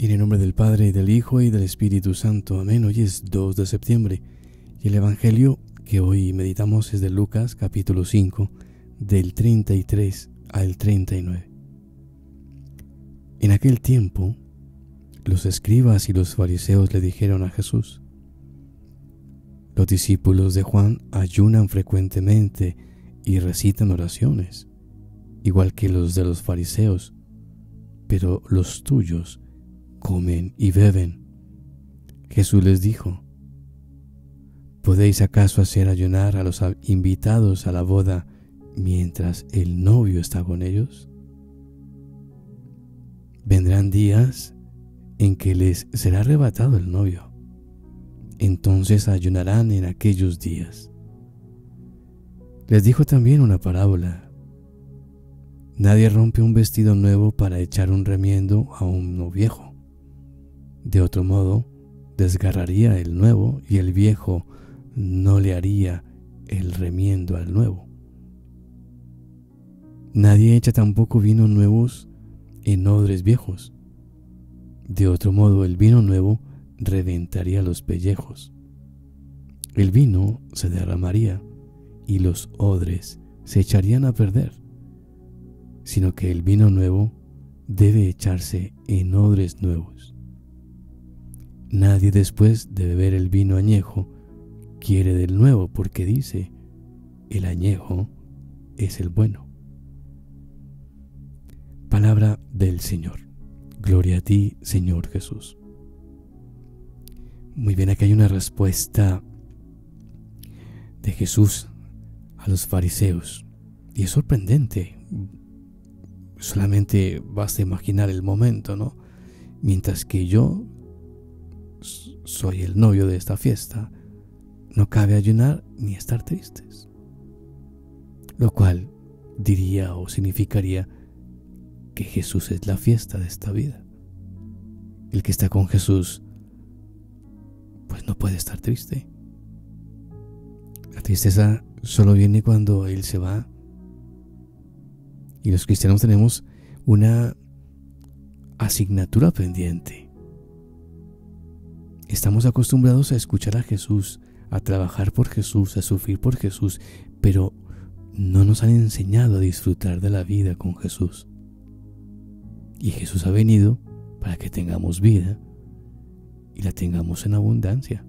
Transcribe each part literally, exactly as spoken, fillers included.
En el nombre del Padre, y del Hijo, y del Espíritu Santo. Amén. Hoy es dos de septiembre y el Evangelio que hoy meditamos es de Lucas capítulo cinco, del treinta y tres al treinta y nueve. En aquel tiempo, los escribas y los fariseos le dijeron a Jesús: los discípulos de Juan ayunan frecuentemente y recitan oraciones, igual que los de los fariseos, pero los tuyos comen y beben. Jesús les dijo: ¿podéis acaso hacer ayunar a los invitados a la boda mientras el novio está con ellos? Vendrán días en que les será arrebatado el novio. Entonces ayunarán en aquellos días. Les dijo también una parábola: nadie rompe un vestido nuevo para echar un remiendo a uno viejo. De otro modo, desgarraría el nuevo y el viejo no le haría el remiendo al nuevo. Nadie echa tampoco vino nuevos en odres viejos. De otro modo, el vino nuevo reventaría los pellejos. El vino se derramaría y los odres se echarían a perder, sino que el vino nuevo debe echarse en odres nuevos. Nadie después de beber el vino añejo quiere del nuevo, porque dice: el añejo es el bueno. Palabra del Señor. Gloria a ti, Señor Jesús. Muy bien, aquí hay una respuesta de Jesús a los fariseos, y es sorprendente. Solamente basta imaginar el momento, ¿no? Mientras que yo soy el novio de esta fiesta, no cabe ayunar ni estar tristes. Lo cual diría o significaría que Jesús es la fiesta de esta vida. El que está con Jesús, pues no puede estar triste. La tristeza solo viene cuando Él se va. Y los cristianos tenemos una asignatura pendiente. Estamos acostumbrados a escuchar a Jesús, a trabajar por Jesús, a sufrir por Jesús, pero no nos han enseñado a disfrutar de la vida con Jesús. Y Jesús ha venido para que tengamos vida y la tengamos en abundancia.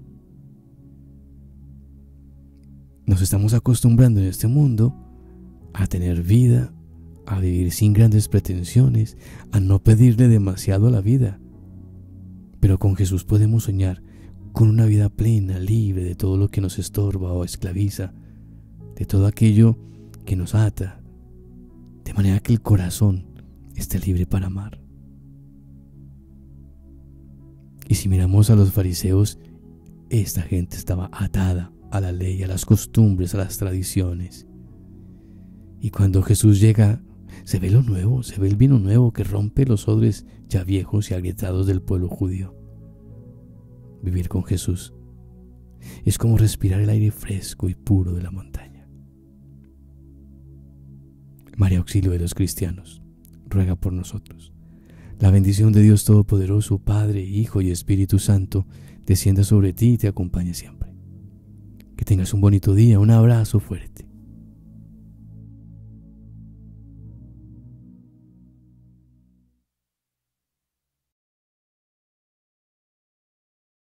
Nos estamos acostumbrando en este mundo a tener vida, a vivir sin grandes pretensiones, a no pedirle demasiado a la vida. Pero con Jesús podemos soñar con una vida plena, libre de todo lo que nos estorba o esclaviza, de todo aquello que nos ata, de manera que el corazón esté libre para amar. Y si miramos a los fariseos, esta gente estaba atada a la ley, a las costumbres, a las tradiciones. Y cuando Jesús llega, se ve lo nuevo, se ve el vino nuevo que rompe los odres ya viejos y agrietados del pueblo judío. Vivir con Jesús es como respirar el aire fresco y puro de la montaña. María, auxilio de los cristianos, ruega por nosotros. La bendición de Dios Todopoderoso, Padre, Hijo y Espíritu Santo, descienda sobre ti y te acompañe siempre. Que tengas un bonito día. Un abrazo fuerte.